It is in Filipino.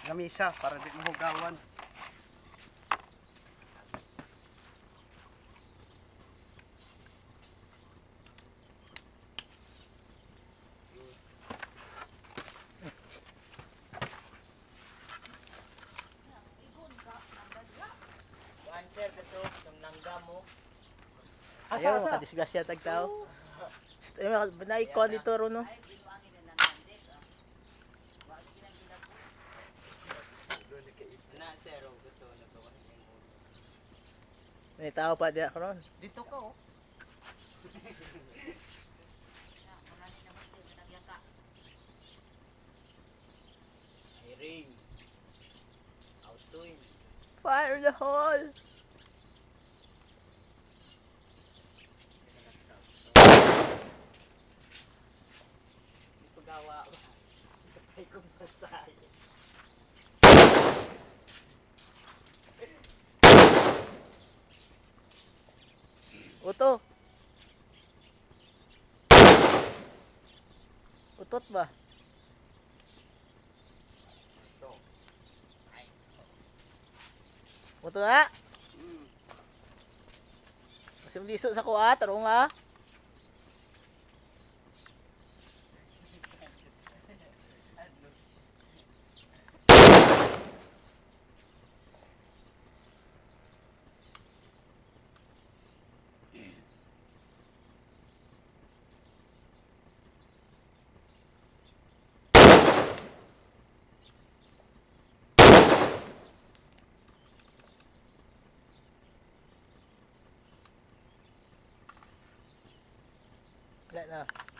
Gamisa para di mahugawan. Answer dito, nangga mo. Ayaw, makadisgrasya tagtao. Naikon dito ron no. Na zero dito nagawa niya mo. May tao pa diya karon. Dito ka oh. Irene. Autoin. Fire in the hole. Ipagawa. Patay kong patay. Uto. Utot ba? Ito. Uto na. Kasi liso sa kuha, tarong ha. Wala na.